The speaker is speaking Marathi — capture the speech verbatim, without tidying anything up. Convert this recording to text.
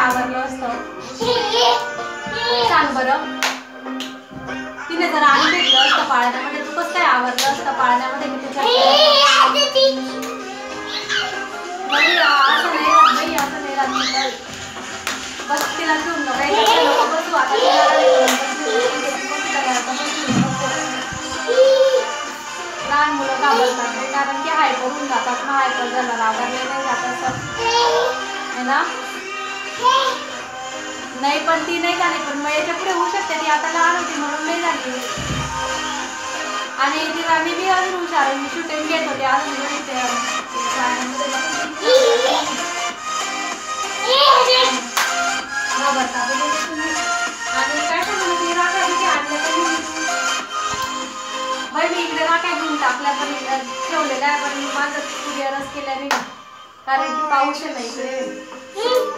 आवरलं असतं सांग बरं. तिने जर आणि भेटलं असतं पाळण्यामध्ये तू कसं काय आवरलं असतं पाळण्यामध्ये मी तुझ्या. बाई असं नाही राहत बाई असं नाही राहत. बस तिला घेऊन नको बसू आता लहान मुलं घाबरतात नाही कारण की हायपर होऊन जातात ना. हायपर झाला रागावले नाही जात असं है ना. नाही पण ती नाही झाली पण मग याच्या पुढे होऊ शकते. ती आता लहान होती म्हणून नाही झाली. आणि तिला मी बी अजून हुशार मी शूटिंग घेत होते अजून घाबरतात तुम्ही. आणि काय सांगू ती राख्या किती आणल्या तरी बाई मी इकडे राख्या घेऊन टाकल्या पण ठेवलेल्या आहे पण माझं क्लिअरच केल्या नाही कारण की पाऊस आहे ना इकडे.